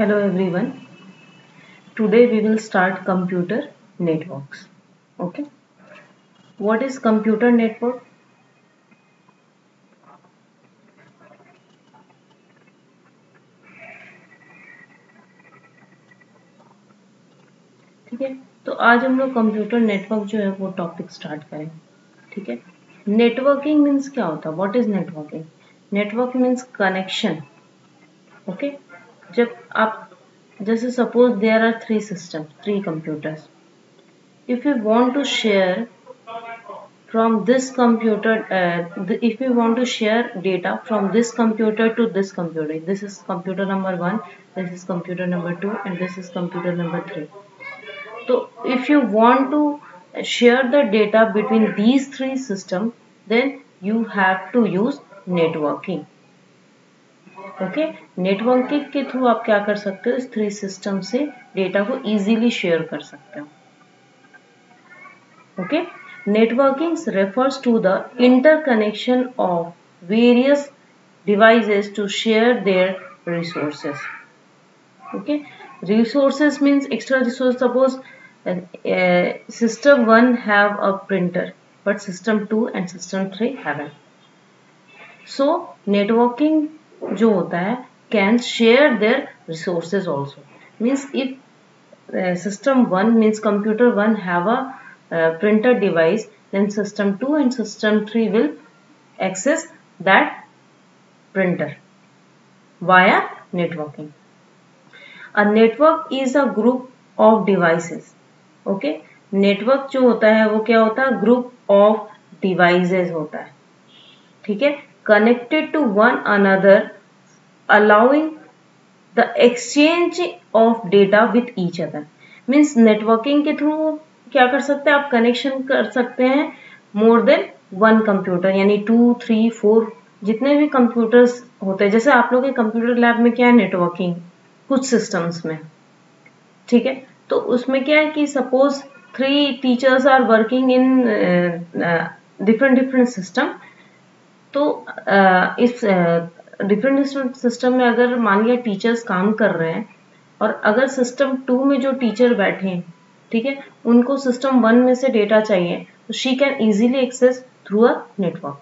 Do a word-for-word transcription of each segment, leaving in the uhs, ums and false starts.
Hello everyone. Today we will start computer networks. Okay. What is computer network? ठीक है, तो आज हम लोग कंप्यूटर नेटवर्क जो है वो टॉपिक स्टार्ट करेंगे. ठीक है. नेटवर्किंग मीन्स क्या होता है? What is networking? Network means connection. Okay. जब आप जैसे suppose there are three system, three computers. If you want to share from this computer, uh, the, if you want to share data from this computer to this computer, this is computer number one, this is computer number two, and this is computer number three. So if you want to share the data between these three systems, then you have to use networking. Okay. Networking के through आप क्या कर सकते हो? इस three system से data को easily share कर सकते हो. Okay. Networking refers to the interconnection of various devices to share their resources. Okay, resources means extra resource. Suppose uh, uh, system one have a printer, but system two and system three haven't. So networking जो होता है can share their resources also. Means if uh, system one means computer one have a Uh, printer device, then system two and system three will access that printer via networking. A network is a group of devices. Okay, network जो होता है वो क्या होता है? Group of devices होता है. ठीक है, connected to one another, allowing the exchange of data with each other. Means networking के थ्रू क्या कर सकते हैं? आप कनेक्शन कर सकते हैं मोर देन वन कंप्यूटर, यानी टू थ्री फोर जितने भी कंप्यूटर्स होते हैं. जैसे आप लोग के कंप्यूटर लैब में क्या है? नेटवर्किंग कुछ सिस्टम्स में. ठीक है, तो उसमें क्या है कि suppose three teachers are working in different different system. तो uh, इस डिफरेंट डिफरेंट सिस्टम में अगर मान लिया टीचर्स काम कर रहे हैं और अगर सिस्टम टू में जो टीचर बैठे हैं, ठीक है, उनको सिस्टम वन में से डेटा चाहिए, तो she can easily access through a network.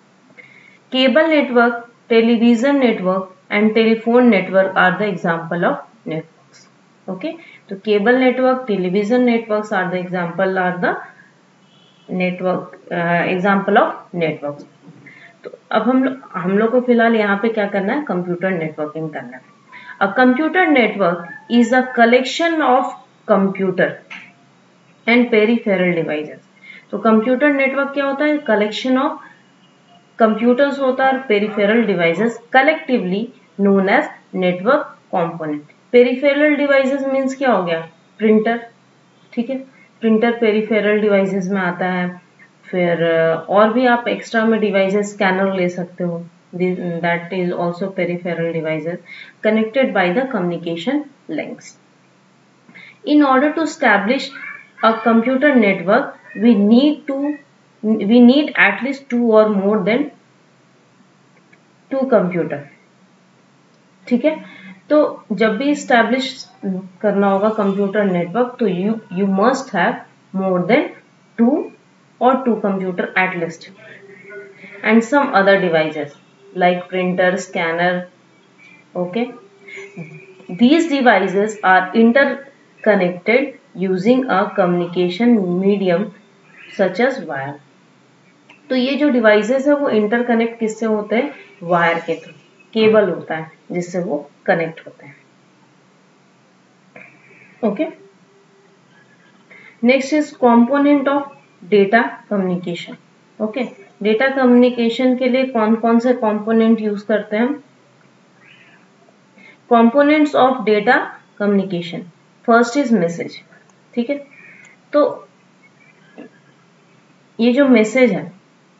Cable network, television network and telephone network are the example of networks. Okay, तो cable network, television networks are the example are the network example of networks. तो अब हम लोग हम लोग को फिलहाल यहाँ पे क्या करना है? कंप्यूटर नेटवर्किंग करना है. A computer network is a collection of computer and peripheral devices. तो कंप्यूटर नेटवर्क क्या होता है? कलेक्शन ऑफ कंप्यूटर्स होता है, peripheral devices, collectively known as network component. Peripheral devices means क्या हो गया? प्रिंटर. ठीक है, प्रिंटर पेरिफेरल डिवाइसेस में आता है. फिर और भी आप एक्स्ट्रा में डिवाइसेस, स्कैनर ले सकते हो, that is also peripheral devices connected by the communication links. In order to establish a computer network, we need to we need at least two or more than two computer. ठीक है, तो जब भी establish करना होगा computer network, तो you you must have more than two or two computer at least, and some other devices like printer, scanner. Okay, these devices are inter connected using a communication medium such as wire. तो ये जो devices है वो interconnect किससे होते हैं? Wire के through. Cable होता है जिससे वो कनेक्ट होते हैं. Okay, next is component of data communication. Okay, data communication के लिए कौन कौन से कंपोनेंट यूज करते हैं हम? Components of data communication. First is message. ठीक है, तो ये जो मैसेज है,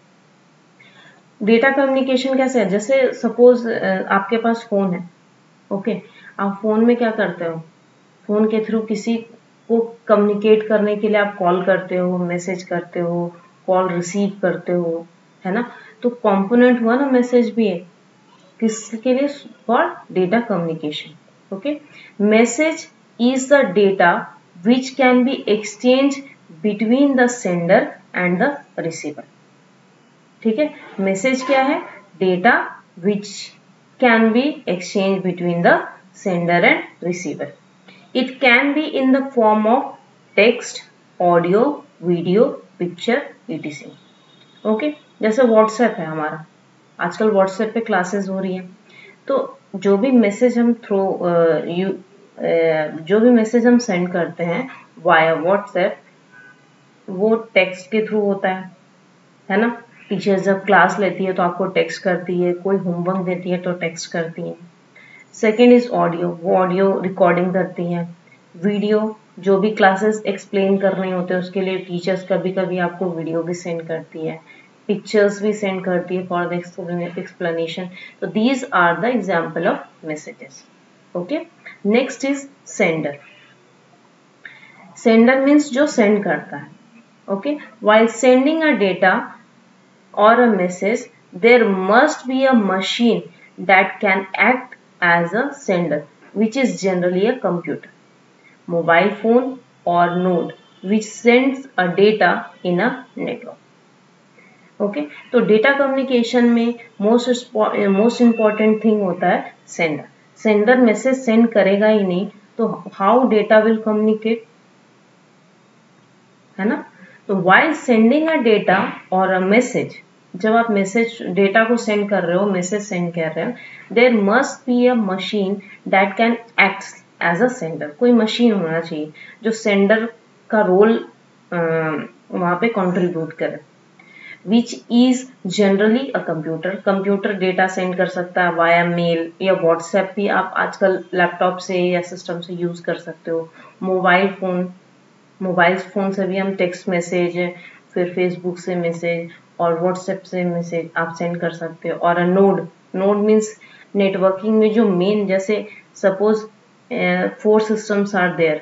डेटा कम्युनिकेशन कैसे है? जैसे सपोज आपके पास फोन है. ओके, आप फोन में क्या करते हो? फोन के थ्रू किसी को कम्युनिकेट करने के लिए आप कॉल करते हो, मैसेज करते हो, कॉल रिसीव करते हो, है ना? तो कंपोनेंट हुआ ना मैसेज भी है, किसके लिए? For data communication. Okay, message is the data which can be exchanged between the sender and the receiver. ठीक है, मैसेज क्या है? Data which can be exchange between the sender and receiver. It can be in the form of text, audio, video, picture, ETC. Okay, जैसे WhatsApp है हमारा, आजकल WhatsApp पे classes हो रही हैं, तो जो भी मैसेज हम थ्रू यू जो भी मैसेज हम सेंड करते हैं वाया व्हाट्सएप, वो टेक्स्ट के थ्रू होता है, है ना. टीचर जब क्लास लेती है तो आपको टेक्स्ट करती है, कोई होमवर्क देती है तो टेक्स्ट करती है. सेकेंड इज ऑडियो, वो ऑडियो रिकॉर्डिंग करती हैं. वीडियो, जो भी क्लासेस एक्सप्लेन करने होते हैं उसके लिए टीचर्स कभी कभी आपको वीडियो भी सेंड करती है, पिक्चर्स भी सेंड करती है फॉर द एक्सप्लेनेशन. तो these are the example of messages. Okay, next is sender. Sender means जो सेंड करता है. Okay, while sending a data or a message, there must be a machine that can act as a sender, which is generally a computer, mobile phone or node which sends a data in a network. Okay, तो data communication में most most important thing होता है sender. Sender message send करेगा ही नहीं तो how data will communicate, है ना. तो while sending a data or a message, जब आप मैसेज डेटा को सेंड कर रहे हो, मैसेज सेंड कर रहे हो, there must be a machine that can act as a sender. कोई मशीन होना चाहिए जो सेंडर का रोल वहां पे कंट्रीब्यूट करे, which is generally a computer. Computer data send कर सकता है वाया मेल या व्हाट्सएप भी आप आजकल लैपटॉप से या सिस्टम से यूज कर सकते हो. मोबाइल फोन, मोबाइल फ़ोन से भी हम टेक्स्ट मैसेज, फिर फेसबुक से मैसेज और व्हाट्सएप से मैसेज आप सेंड कर सकते हो. और नोड, नोड मीन्स नेटवर्किंग में जो मेन, जैसे suppose four systems are there,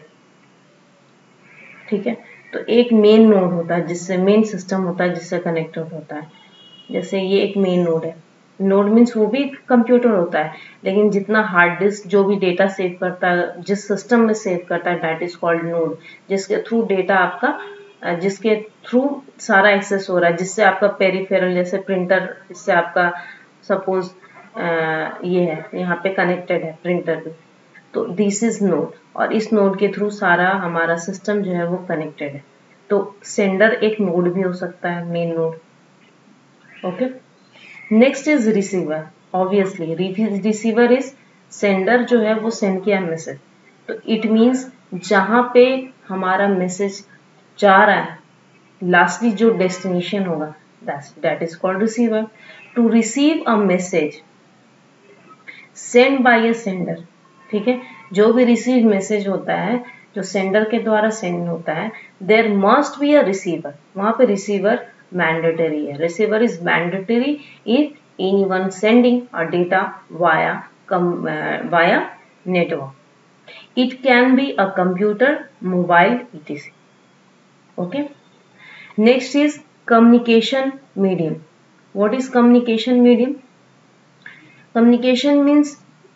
ठीक है, तो एक मेन नोड होता है जिससे मेन सिस्टम होता है जिससे कनेक्टेड होता है. जैसे ये एक मेन नोड है. नोड मीन्स वो भी कंप्यूटर होता है, लेकिन जितना हार्ड डिस्क जो भी डेटा सेव करता है, जिस सिस्टम में सेव करता है, दैट इज कॉल्ड नोड. जिसके थ्रू डेटा आपका, जिसके थ्रू सारा एक्सेस हो रहा है, जिससे आपका पेरिफेरल, जैसे प्रिंटर, इससे आपका सपोज ये है यहाँ पे कनेक्टेड है प्रिंटर भी, तो दिस इज नोड. और इस नोड के थ्रू सारा हमारा सिस्टम जो है वो कनेक्टेड है. तो सेंडर एक नोड भी हो सकता है, main node. Okay, next is receiver. Obviously receiver is sender जो है वो सेंड किया मैसेज, तो इट मीन्स जहां पे हमारा मैसेज जा रहा है, लास्टली जो डेस्टिनेशन होगा, that is called receiver. To receive a message send by a sender, ठीक है, जो भी रिसीव मैसेज होता है जो सेंडर के द्वारा सेंड होता है, there must be a receiver. वहां पे रिसीवर मैंडेटरी है. Receiver is mandatory if anyone sending a data via via network. It can be a computer, mobile, ETC. Okay, next is communication medium. What is communication medium? Communication means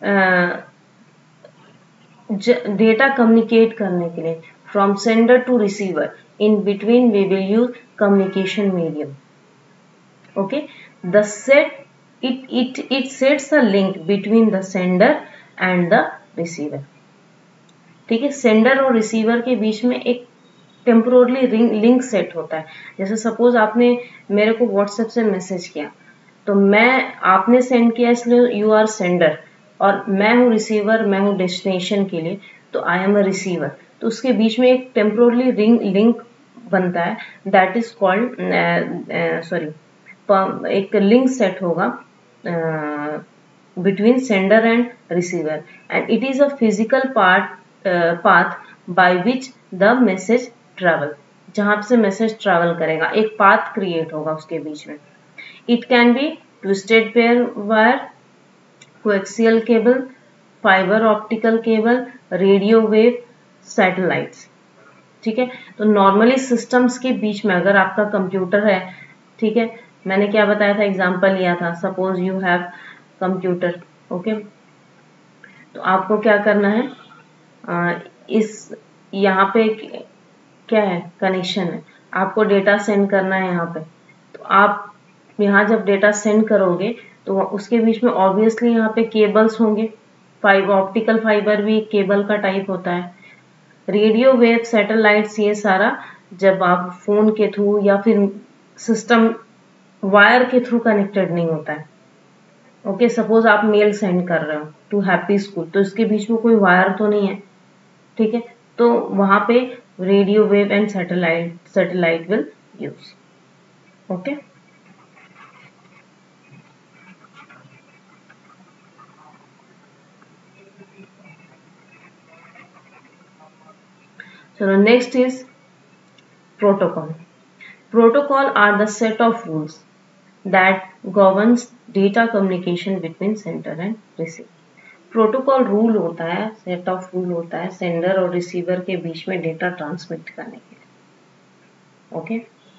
data communicate करने के लिए from sender to receiver, in between we will use communication medium. Okay, the set it it it sets a link between the sender and the receiver. ठीक है, sender और receiver के बीच में एक temporarily link set होता है. जैसे suppose आपने मेरे को व्हाट्सएप से मैसेज किया, तो मैं, आपने सेंड किया इसलिए यू आर सेंडर, और मैं हूँ रिसीवर, मैं हूँ डेस्टिनेशन के लिए, तो आई एम अ रिसीवर. तो उसके बीच में एक टेम्पोरली रिंग लिंक बनता है, दैट इज कॉल्ड, सॉरी, एक लिंक सेट होगा between sender and receiver, and it is a physical part path by which the message travel. जहां से मैसेज ट्रेवल करेगा, एक पाथ क्रिएट होगा उसके बीच में. It can be twisted pair wire, coaxial cable, fibre optical cable, radio wave, satellites. ठीक है, तो नॉर्मली सिस्टम्स के बीच में अगर आपका कंप्यूटर है, ठीक है, मैंने क्या बताया था, एग्जांपल लिया था, suppose you have computer. Okay, तो आपको क्या करना है, आ, इस यहाँ पे क्या है, कनेक्शन है, आपको डेटा सेंड करना है यहाँ पे। तो आप यहाँ जब डेटा सेंड करोगे तो उसके बीच में ऑब्वियसली यहाँ पे केबल्स होंगे। फाइबर, ऑप्टिकल फाइबर भी केबल का टाइप होता है। रेडियो वेव, सैटेलाइट्स, ये सारा जब आप फोन के थ्रू या फिर सिस्टम वायर के थ्रू कनेक्टेड नहीं होता है। ओके, सपोज आप मेल सेंड कर रहे हो टू हैप्पी स्कूल, तो इसके बीच में कोई वायर तो नहीं है, ठीक है, तो वहां पे radio wave and satellite satellite will use. Okay, so next is protocol. Protocol are the set of rules that governs data communication between sender and receiver. Protocol rule होता है, सेट ऑफ रूल होता है sender और receiver के बीच में data transmit करने के लिए। ओके,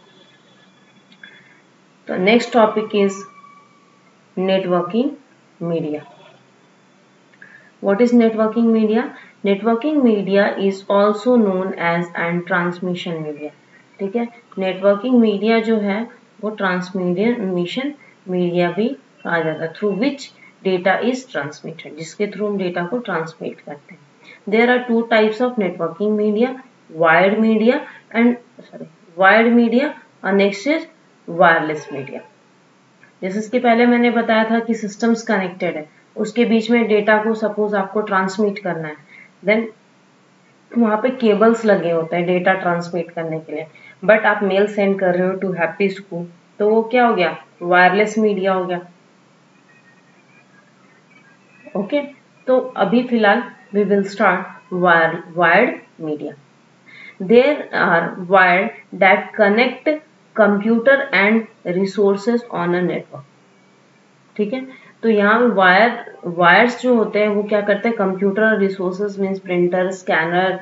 तो next topic is networking media. What is networking media? Networking media is also known as and transmission media. ठीक है, नेटवर्किंग मीडिया जो है वो ट्रांसमिशन मीडिया भी कहा जाता है, through which data is transmitted, जिसके थ्रू हम डेटा को ट्रांसमिट करते हैं। There are two types of networking media, wired media and sorry wired media और नेक्स्ट इज वायरलेस मीडिया। जैसे इसके पहले मैंने बताया था कि सिस्टम्स कनेक्टेड है, उसके बीच में डेटा को सपोज आपको ट्रांसमिट करना है, देन वहां पे केबल्स लगे होते हैं डेटा ट्रांसमिट करने के लिए। बट आप मेल सेंड कर रहे हो टू हैप्पी स्कूल, तो वो क्या हो गया, वायरलेस मीडिया हो गया। Okay okay? तो अभी फिलहाल we will start wired media. There are wire that connect computer and resources on a network. ठीक है, तो यहाँ वायर वायर्स जो होते हैं वो क्या करते हैं, कंप्यूटर और रिसोर्सेज मीन्स प्रिंटर, स्कैनर,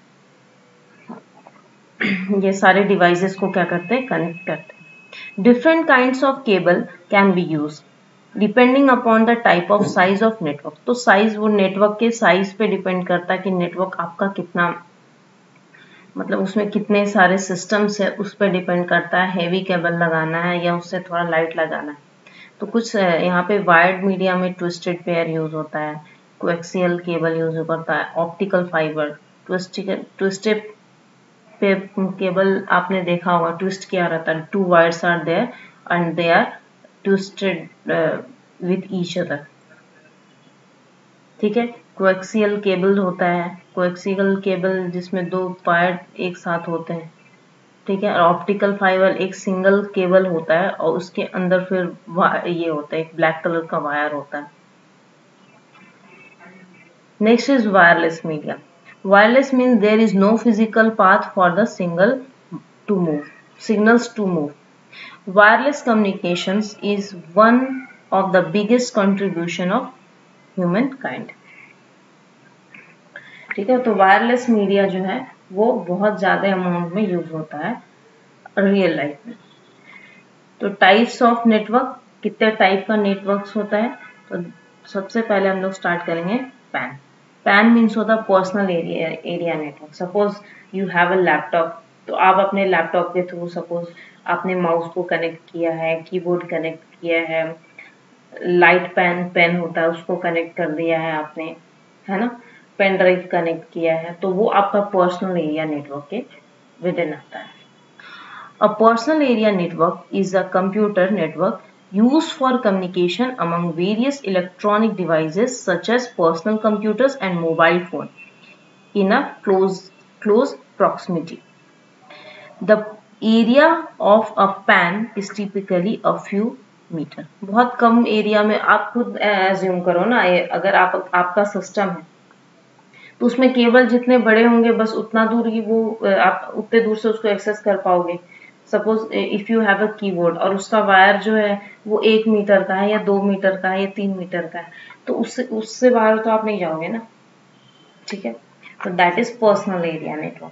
ये सारे डिवाइसेस को क्या करते हैं, कनेक्ट करते हैं। Different kinds of cable can be use depending upon the type of size of network. तो साइज वो नेटवर्क के साइज पे डिपेंड करता है कि नेटवर्क आपका कितना, मतलब उसमें कितने सारे सिस्टम्स है उस पर डिपेंड करता है, हेवी केबल लगाना है या उससे थोड़ा लाइट लगाना है। तो कुछ यहाँ पे वायर्ड मीडिया में ट्विस्टेड पेयर यूज होता है, कोएक्सियल केबल यूज होता है, optical fibre, twisted twisted cable आपने देखा होगा, ट्विस्ट किया रहता है, two wires are there and they are twisted with each other. ठीक है, कोएक्सियल केबल होता है, कोएक्सियल केबल जिसमें दो वायर एक साथ होते हैं। ठीक है, और ऑप्टिकल फाइबर एक सिंगल केबल होता है और उसके अंदर फिर ये होता है, एक ब्लैक कलर का वायर होता है। Next is wireless media. Wireless means there is no physical path for the single to move signals to move. Wireless communications is one of the biggest contribution of humankind। ठीक है, तो wireless media जो है वो बहुत ज्यादा amount में use होता है रियल लाइफ में। तो टाइप्स ऑफ नेटवर्क, कितने टाइप का नेटवर्क्स होता है, तो सबसे पहले हम लोग स्टार्ट करेंगे पैन। पैन मीन्स होता है personal area area network. Suppose you have a laptop, तो आप अपने लैपटॉप के थ्रू सपोज आपने माउस को कनेक्ट किया है, कीबोर्ड कनेक्ट किया है, लाइट पेन पेन होता है उसको कनेक्ट कर दिया है आपने, है ना, पेन ड्राइव कनेक्ट किया है, तो वो आपका पर्सनल एरिया नेटवर्क के विद इन आता है। A personal area network is a computer network used for communication among various electronic devices such as personal computers and mobile phone in a close close proximity. The area of a pan is typically a few meter। बहुत कम area में, आप खुद assume करो ना, अगर आप आपका system है तो उसमें केबल जितने बड़े होंगे बस उतना दूर ही वो आप उतने दूर से उसको एक्सेस कर पाओगे। Suppose if you have a keyboard और उसका वायर जो है वो एक मीटर का है या दो मीटर का है या तीन मीटर का है, तो उससे उससे बाहर तो आप नहीं जाओगे ना। ठीक है, तो that is personal area network.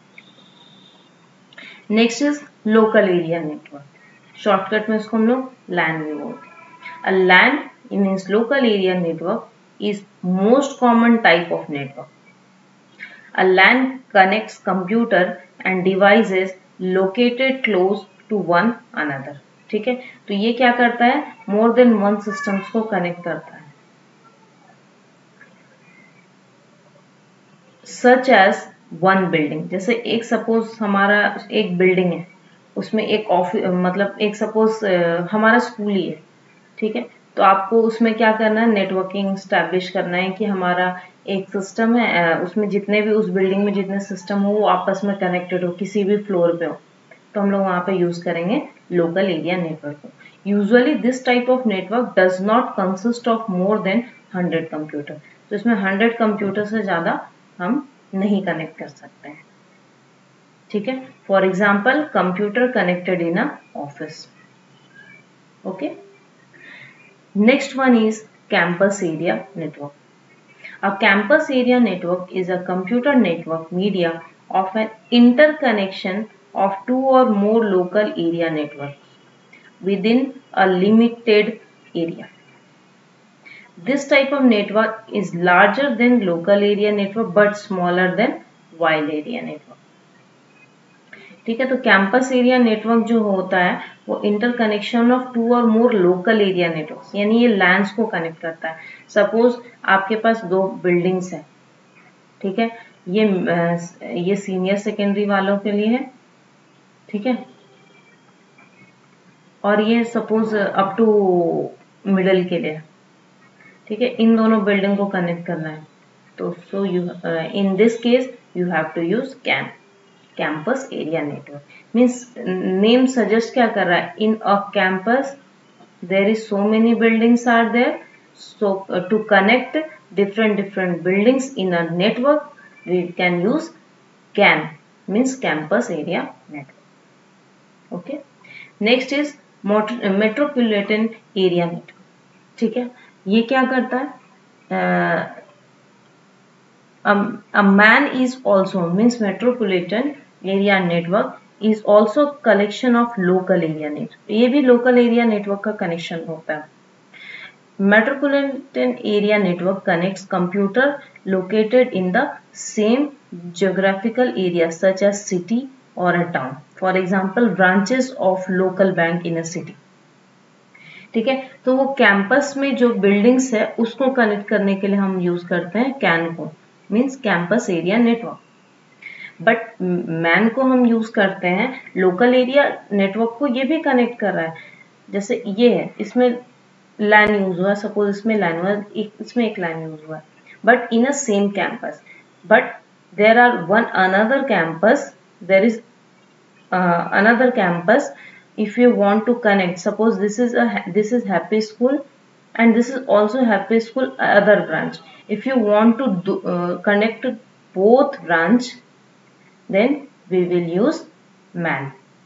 Next is local area network, shortcut में उसको हम लोग लैन भी बोलते हैं। A LAN means local area network is most common type of network. A LAN connects computer and devices located close to one another. ठीक है, तो ये क्या करता है, मोर देन वन सिस्टम्स को कनेक्ट करता है. सच एज वन बिल्डिंग, जैसे एक सपोज हमारा एक बिल्डिंग है, उसमें एक ऑफिस, मतलब एक सपोज हमारा स्कूल ही है. ठीक है, तो आपको उसमें क्या करना है, नेटवर्किंग स्टैब्लिश करना है कि हमारा एक सिस्टम है, उसमें जितने भी उस बिल्डिंग में जितने सिस्टम हो वो आपस में कनेक्टेड हो, किसी भी फ्लोर पे हो, तो हम लोग वहाँ पे यूज करेंगे लोकल एरिया नेटवर्क को. Usually this type of network does not consist of more than hundred computer. तो इसमें हंड्रेड कंप्यूटर से ज़्यादा हम नहीं कनेक्ट कर सकते हैं. ठीक है, for example computer connected in a office. Okay, next one is campus area network. A campus area network is a computer network media of an interconnection of two or more local area networks within a limited area. This type of network is larger than local area network but smaller than wide area network. ठीक है, तो campus area network जो होता है वो interconnection of to और मोर local area network, यानी ये लैंड्स को कनेक्ट करता है. सपोज आपके पास दो बिल्डिंग्स हैं. ठीक है, ये ये सीनियर सेकेंडरी वालों के लिए है. ठीक है, और ये सपोज अप टू मिडिल के लिए. ठीक है, इन दोनों बिल्डिंग को कनेक्ट करना है, तो so you in this case you have to use CAN campus area network. Means name suggest क्या कर रहा है, in a campus there is so many buildings are there, so uh, to connect different different buildings in a network we can use CAN, means campus area network. Okay, next is metropolitan area network. ठीक है, ये क्या करता है, uh, um, a man is also, means metropolitan area network is also collection of local area network. ये भी local area network का connection होता है. Metropolitan area network connects computer located in the same geographical area such as city or a town. For example, branches of local bank in a city. ठीक है, तो वो campus में जो buildings है उसको कनेक्ट करने के लिए हम यूज करते हैं कैन को, means campus area network. But MAN को हम यूज करते हैं लोकल एरिया नेटवर्क को, ये भी कनेक्ट कर रहा है. जैसे ये है, इसमें लैन यूज हुआ, सपोज इसमें लैन हुआ, एक इसमें एक लैन यूज हुआ, but in a same campus. But there are one another campus, there is another campus. If you want to connect, suppose this is a this is Happy School and this is also Happy School other branch. If you want to do, uh, connect both branch, then we will use man.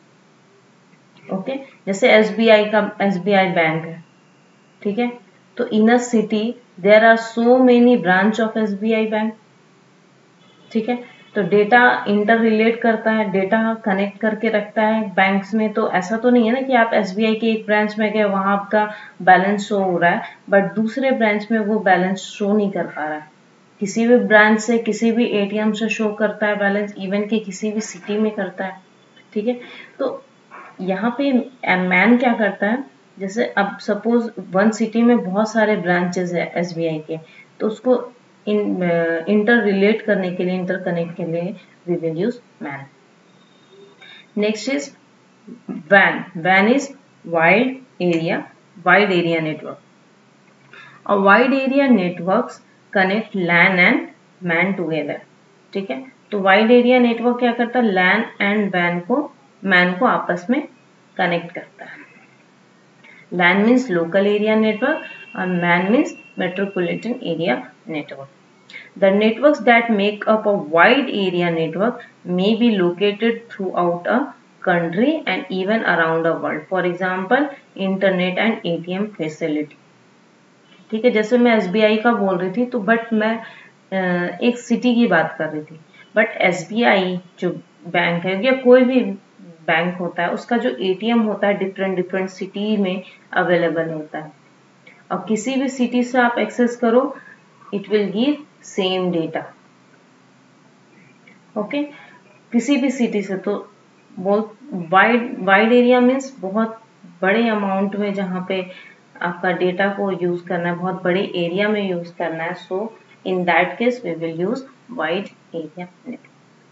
Okay, जैसे S B I का S B I bank है. ठीक है, तो in a city there are so many branch of S B I bank. ठीक है, तो data inter relate करता है, डेटा कनेक्ट करके रखता है बैंक्स में. तो ऐसा तो नहीं है ना कि आप एसबीआई के एक ब्रांच में गए, वहां आपका बैलेंस शो हो रहा है बट दूसरे ब्रांच में वो बैलेंस शो नहीं कर पा रहा है. किसी भी ब्रांच से किसी भी एटीएम से शो करता है बैलेंस, इवन के किसी भी सिटी में करता है. ठीक है, तो यहाँ पे मैन क्या करता है, जैसे अब सपोज वन सिटी में बहुत सारे ब्रांचेस है एसबीआई के, तो उसको इन इंटर रिलेट करने के लिए, इंटर कनेक्ट के लिए we will use man. Next is when. Van is wide area wide area network. A wide area networks connect LAN and man together. ठीक है, तो वाइड एरिया नेटवर्क क्या करता है, लैन एंड वैन को मैन को आपस में कनेक्ट करता है. लैन means local area network and man means metropolitan area network. The networks that make up a wide area network may be located throughout a country and even around the world. For example, internet and A T M facility. ठीक है, जैसे मैं S B I का बोल रही थी, तो but मैं एक सिटी की बात कर रही थी, बट S B I जो बैंक है या कोई भी बैंक होता है उसका जो A T M होता है डिफरेंट डिफरेंट सिटी में अवेलेबल होता है. और किसी भी सिटी से आप एक्सेस करो, it will give same data. Okay okay? किसी भी सिटी से तो बहुत वाइड वाइड एरिया मीन्स बहुत बड़े अमाउंट में जहाँ पे आपका डेटा को यूज करना है, बहुत बड़े एरिया में यूज करना है, so in that case we will use wide area network.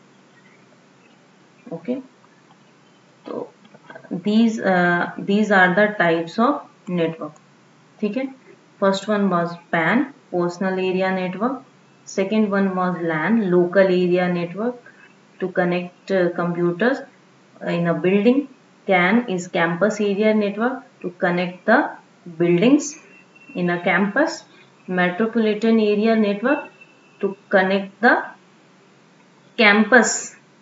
Okay, तो these uh, these are the types of network. ठीक है, first one was P A N, personal area network. Second one was LAN, local area network, to connect uh, computers in a building. C A N is campus area network, to connect the buildings in a campus. Metropolitan area network, to connect the campus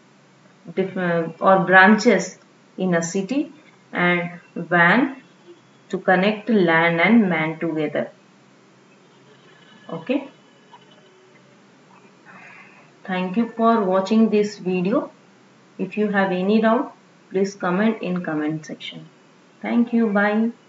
or branches in a city. And W A N to connect LAN and M A N together. Okay, thank you for watching this video. If you have any doubt, please comment in comment section. Thank you. Bye.